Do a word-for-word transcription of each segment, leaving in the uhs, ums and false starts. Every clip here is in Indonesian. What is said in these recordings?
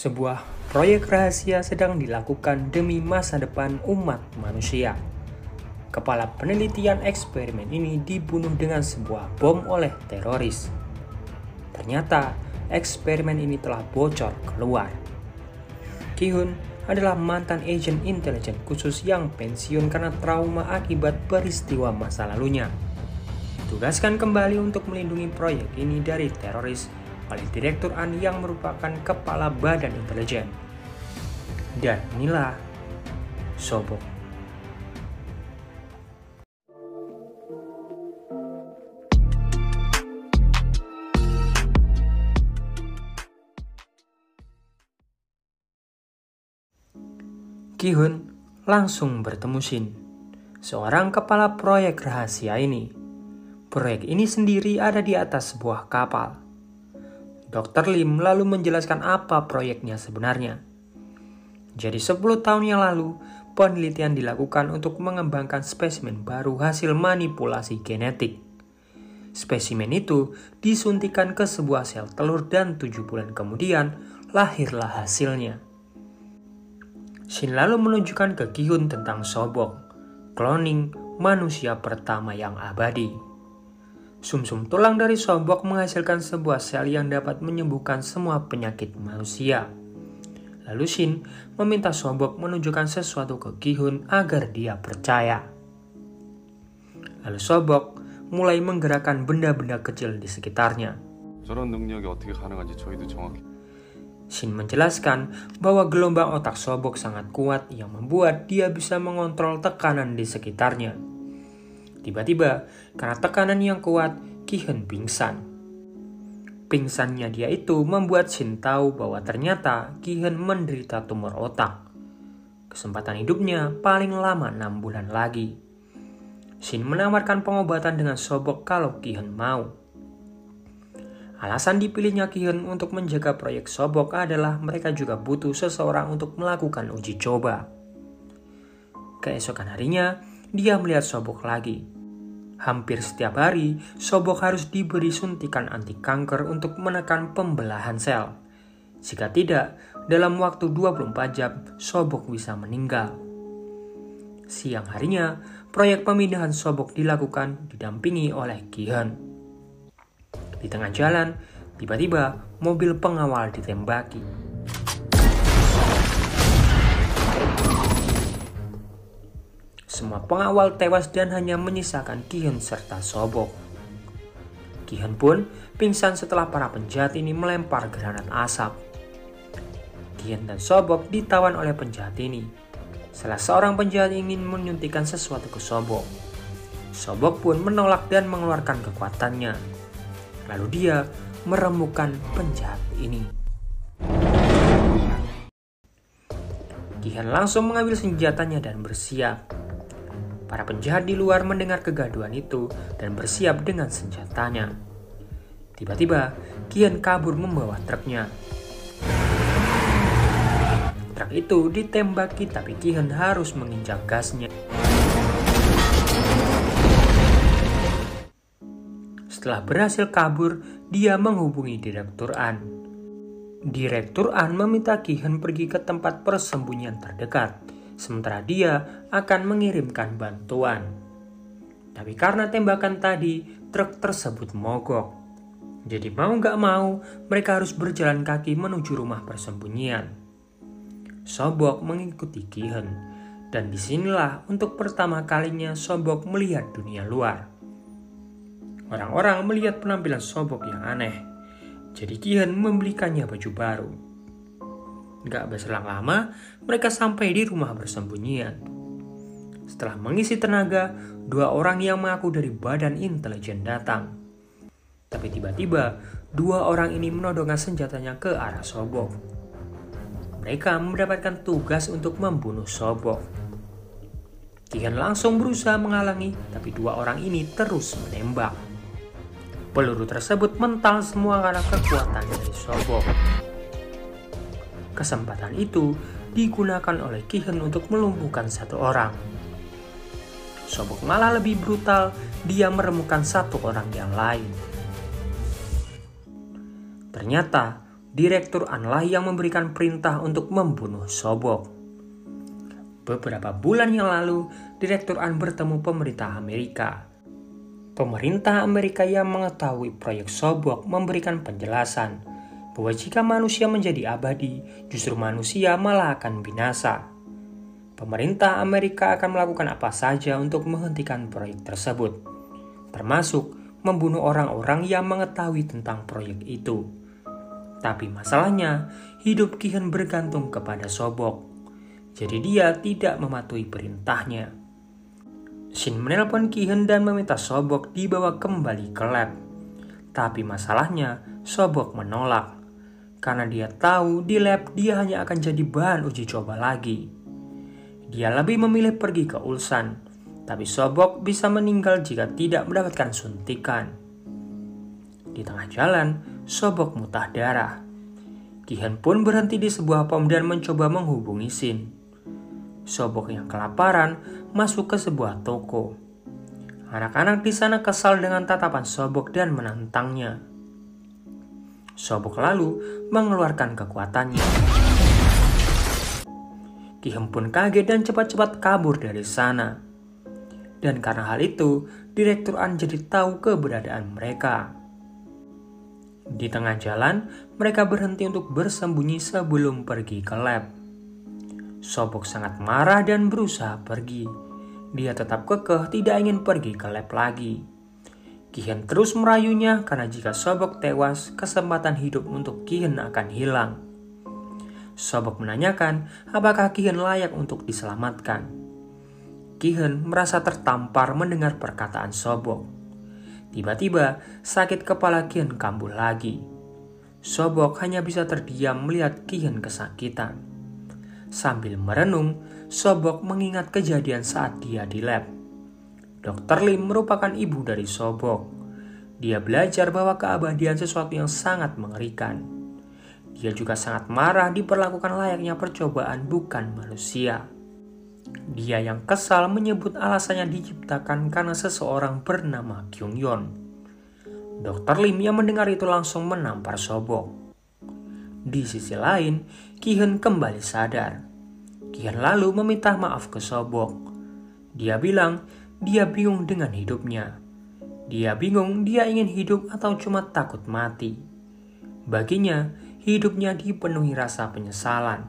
Sebuah proyek rahasia sedang dilakukan demi masa depan umat manusia. Kepala penelitian eksperimen ini dibunuh dengan sebuah bom oleh teroris. Ternyata eksperimen ini telah bocor keluar. Ki-hun adalah mantan agen intelijen khusus yang pensiun karena trauma akibat peristiwa masa lalunya. Ditugaskan kembali untuk melindungi proyek ini dari teroris oleh Direktur An yang merupakan kepala badan intelijen. Dan inilah Sobok. Ki-hun langsung bertemu Shin, seorang kepala proyek rahasia ini. Proyek ini sendiri ada di atas sebuah kapal. dokter Lim lalu menjelaskan apa proyeknya sebenarnya. Jadi sepuluh tahun yang lalu, penelitian dilakukan untuk mengembangkan spesimen baru hasil manipulasi genetik. Spesimen itu disuntikan ke sebuah sel telur dan tujuh bulan kemudian lahirlah hasilnya. Shin lalu menunjukkan ke Ki-hun tentang Sobok, cloning manusia pertama yang abadi. Sumsum tulang dari Sobok menghasilkan sebuah sel yang dapat menyembuhkan semua penyakit manusia. Lalu Shin meminta Sobok menunjukkan sesuatu ke Ki-hun agar dia percaya. Lalu Sobok mulai menggerakkan benda-benda kecil di sekitarnya. 저런 능력이 어떻게 가능한지 저희도 정확히. Shin menjelaskan bahwa gelombang otak Sobok sangat kuat yang membuat dia bisa mengontrol tekanan di sekitarnya. Tiba-tiba, karena tekanan yang kuat, Ki-hun pingsan. Pingsannya dia itu membuat Shin tahu bahwa ternyata Ki-hun menderita tumor otak. Kesempatan hidupnya paling lama enam bulan lagi. Shin menawarkan pengobatan dengan Sobok kalau Ki-hun mau. Alasan dipilihnya Ki-hun untuk menjaga proyek Sobok adalah mereka juga butuh seseorang untuk melakukan uji coba. Keesokan harinya, dia melihat Sobok lagi. Hampir setiap hari, Sobok harus diberi suntikan anti kanker untuk menekan pembelahan sel. Jika tidak, dalam waktu dua puluh empat jam, Sobok bisa meninggal. Siang harinya, proyek pemindahan Sobok dilakukan didampingi oleh Ki-hun. Di tengah jalan, tiba-tiba mobil pengawal ditembaki. Semua pengawal tewas dan hanya menyisakan Ki-hun serta Sobok. Ki-hun pun pingsan setelah para penjahat ini melempar granat asap. Ki-hun dan Sobok ditawan oleh penjahat ini. Salah seorang penjahat ingin menyuntikkan sesuatu ke Sobok. Sobok pun menolak dan mengeluarkan kekuatannya. Lalu dia meremukkan penjahat ini. Ki-hun langsung mengambil senjatanya dan bersiap. Para penjahat di luar mendengar kegaduhan itu dan bersiap dengan senjatanya. Tiba-tiba, Ki-hun kabur membawa truknya. Truk itu ditembaki tapi Ki-hun harus menginjak gasnya. Setelah berhasil kabur, dia menghubungi Direktur An. Direktur An meminta Ki-hun pergi ke tempat persembunyian terdekat, sementara dia akan mengirimkan bantuan. Tapi karena tembakan tadi, truk tersebut mogok. Jadi mau gak mau, mereka harus berjalan kaki menuju rumah persembunyian. Sobok mengikuti Ki-hun, dan disinilah untuk pertama kalinya Sobok melihat dunia luar. Orang-orang melihat penampilan Sobok yang aneh, jadi Ki-hun membelikannya baju baru. Gak berselang lama, mereka sampai di rumah persembunyian. Setelah mengisi tenaga, dua orang yang mengaku dari badan intelijen datang. Tapi tiba-tiba, dua orang ini menodongkan senjatanya ke arah Sobok. Mereka mendapatkan tugas untuk membunuh Sobok. Ki-hun langsung berusaha menghalangi, tapi dua orang ini terus menembak. Peluru tersebut mental semua karena kekuatan dari Sobok. Kesempatan itu digunakan oleh Ki-hun untuk melumpuhkan satu orang. Sobok malah lebih brutal, dia meremukkan satu orang yang lain. Ternyata Direktur An lah yang memberikan perintah untuk membunuh Sobok. Beberapa bulan yang lalu, Direktur An bertemu pemerintah Amerika. Pemerintah Amerika yang mengetahui proyek Sobok memberikan penjelasan bahwa jika manusia menjadi abadi, justru manusia malah akan binasa. Pemerintah Amerika akan melakukan apa saja untuk menghentikan proyek tersebut, termasuk membunuh orang-orang yang mengetahui tentang proyek itu. Tapi masalahnya, hidup Ki-hen bergantung kepada Sobok. Jadi dia tidak mematuhi perintahnya. Shin menelpon Ki-hen dan meminta Sobok dibawa kembali ke lab. Tapi masalahnya, Sobok menolak. Karena dia tahu di lab dia hanya akan jadi bahan uji coba lagi. Dia lebih memilih pergi ke Ulsan. Tapi Sobok bisa meninggal jika tidak mendapatkan suntikan. Di tengah jalan, Sobok muntah darah. Ki-hen pun berhenti di sebuah pom dan mencoba menghubungi Shin. Sobok yang kelaparan masuk ke sebuah toko. Anak-anak di sana kesal dengan tatapan Sobok dan menantangnya. Sobok lalu mengeluarkan kekuatannya. Ki-hen pun kaget dan cepat-cepat kabur dari sana. Dan karena hal itu, Direktur An jadi tahu keberadaan mereka. Di tengah jalan, mereka berhenti untuk bersembunyi sebelum pergi ke lab. Sobok sangat marah dan berusaha pergi. Dia tetap kekeh tidak ingin pergi ke lab lagi. Ki-hen terus merayunya karena jika Sobok tewas, kesempatan hidup untuk Ki-hen akan hilang. Sobok menanyakan apakah Ki-hen layak untuk diselamatkan. Ki-hen merasa tertampar mendengar perkataan Sobok. Tiba-tiba, sakit kepala Ki-hen kambuh lagi. Sobok hanya bisa terdiam melihat Ki-hen kesakitan. Sambil merenung, Sobok mengingat kejadian saat dia di lab. dokter Lim merupakan ibu dari Sobok. Dia belajar bahwa keabadian sesuatu yang sangat mengerikan. Dia juga sangat marah diperlakukan layaknya percobaan bukan manusia. Dia yang kesal menyebut alasannya diciptakan karena seseorang bernama Kyung-yeon. dokter Lim yang mendengar itu langsung menampar Sobok. Di sisi lain, Ki-hen kembali sadar. Ki-hen lalu meminta maaf ke Sobok. Dia bilang dia bingung dengan hidupnya. Dia bingung dia ingin hidup atau cuma takut mati. Baginya, hidupnya dipenuhi rasa penyesalan.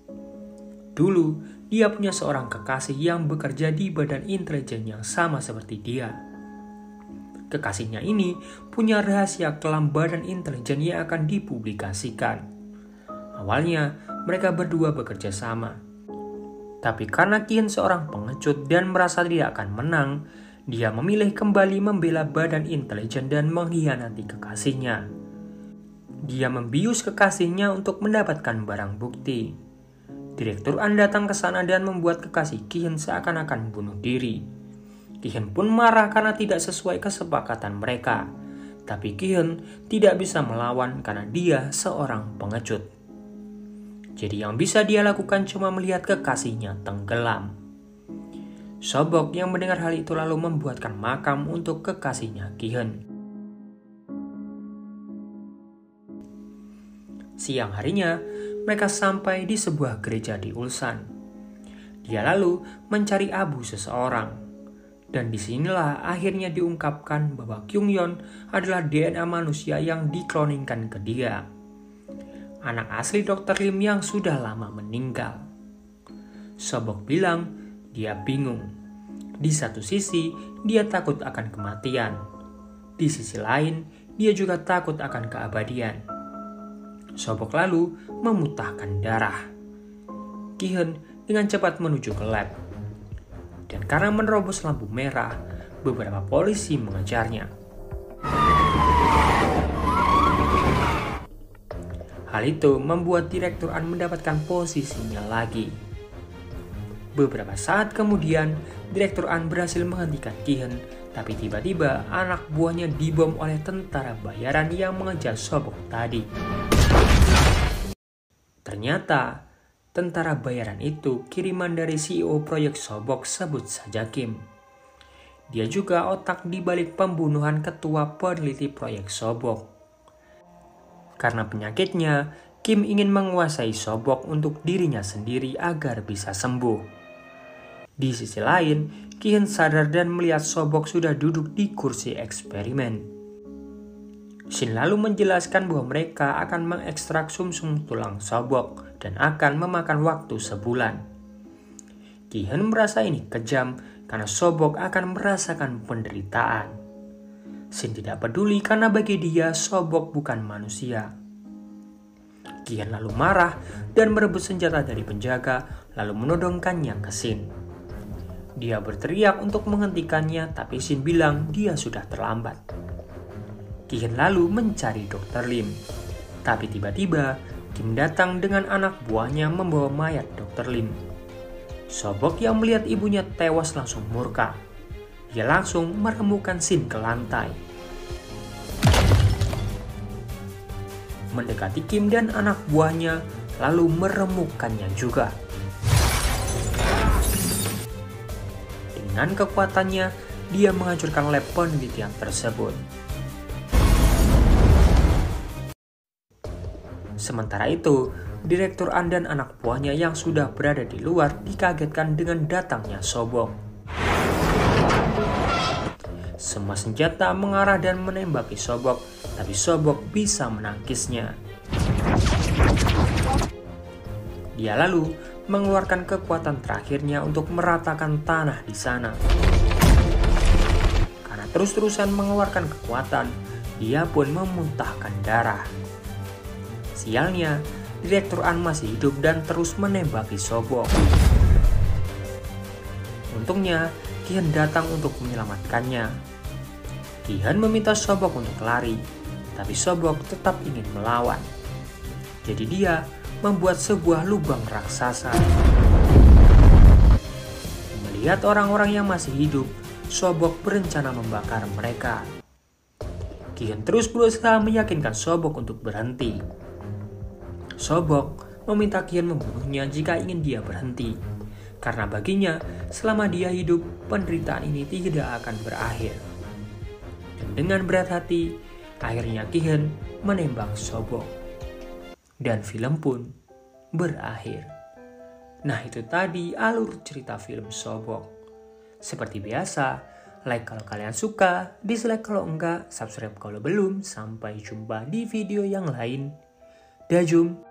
Dulu, dia punya seorang kekasih yang bekerja di badan intelijen yang sama seperti dia. Kekasihnya ini punya rahasia kelam badan intelijen yang akan dipublikasikan. Awalnya, mereka berdua bekerja sama. Tapi karena Ki-hen seorang pengecut dan merasa tidak akan menang, dia memilih kembali membela badan intelijen dan mengkhianati kekasihnya. Dia membius kekasihnya untuk mendapatkan barang bukti. Direktur An datang ke sana dan membuat kekasih Ki-hen seakan-akan bunuh diri. Ki-hen pun marah karena tidak sesuai kesepakatan mereka. Tapi Ki-hen tidak bisa melawan karena dia seorang pengecut. Jadi yang bisa dia lakukan cuma melihat kekasihnya tenggelam. Sobok yang mendengar hal itu lalu membuatkan makam untuk kekasihnya Ki-hen. Siang harinya, mereka sampai di sebuah gereja di Ulsan. Dia lalu mencari abu seseorang. Dan disinilah akhirnya diungkapkan bahwa Kyung-yeon adalah D N A manusia yang dikloningkan ke dia. Anak asli dokter Lim yang sudah lama meninggal. Sobok bilang dia bingung. Di satu sisi, dia takut akan kematian. Di sisi lain, dia juga takut akan keabadian. Sobok lalu memuntahkan darah. Ki-hen dengan cepat menuju ke lab. Dan karena menerobos lampu merah, beberapa polisi mengejarnya. Hal itu membuat Direktur An mendapatkan posisinya lagi. Beberapa saat kemudian, Direktur An berhasil menghentikan Ki-hen, tapi tiba-tiba anak buahnya dibom oleh tentara bayaran yang mengejar Sobok tadi. Ternyata, tentara bayaran itu kiriman dari C E O proyek Sobok, sebut saja Kim. Dia juga otak di balik pembunuhan ketua peneliti proyek Sobok. Karena penyakitnya, Kim ingin menguasai Sobok untuk dirinya sendiri agar bisa sembuh. Di sisi lain, Ki-hyun sadar dan melihat Sobok sudah duduk di kursi eksperimen. Shin lalu menjelaskan bahwa mereka akan mengekstrak sumsum tulang Sobok dan akan memakan waktu sebulan. Ki-hyun merasa ini kejam karena Sobok akan merasakan penderitaan. Shin tidak peduli karena bagi dia Sobok bukan manusia. Ki-hyun lalu marah dan merebut senjata dari penjaga lalu menodongkannya ke Shin. Dia berteriak untuk menghentikannya, tapi Shin bilang dia sudah terlambat. Ki-hyun lalu mencari dokter Lim. Tapi tiba-tiba, Kim datang dengan anak buahnya membawa mayat dokter Lim. Sobok yang melihat ibunya tewas langsung murka. Dia langsung meremukkan Shin ke lantai. Mendekati Kim dan anak buahnya, lalu meremukkannya juga. Dengan kekuatannya, dia menghancurkan lab penelitian tersebut. Sementara itu, Direktur An dan anak buahnya yang sudah berada di luar dikagetkan dengan datangnya Sobok. Semua senjata mengarah dan menembaki Sobok, tapi Sobok bisa menangkisnya. Dia lalu mengeluarkan kekuatan terakhirnya untuk meratakan tanah di sana. Karena terus-terusan mengeluarkan kekuatan, dia pun memuntahkan darah. Sialnya, Direktur An masih hidup dan terus menembaki Sobok. Untungnya, Ki-hyun datang untuk menyelamatkannya. Ki-hyun meminta Sobok untuk lari, tapi Sobok tetap ingin melawan. Jadi dia membuat sebuah lubang raksasa. Melihat orang-orang yang masih hidup, Sobok berencana membakar mereka. Ki-hyun terus berusaha meyakinkan Sobok untuk berhenti. Sobok meminta Ki-hyun membunuhnya jika ingin dia berhenti. Karena baginya, selama dia hidup, penderitaan ini tidak akan berakhir. Dan dengan berat hati, akhirnya Ki-hyun menembak Sobok. Dan film pun berakhir. Nah, itu tadi alur cerita film Sobok. Seperti biasa, like kalau kalian suka, dislike kalau enggak, subscribe kalau belum. Sampai jumpa di video yang lain. Dajum.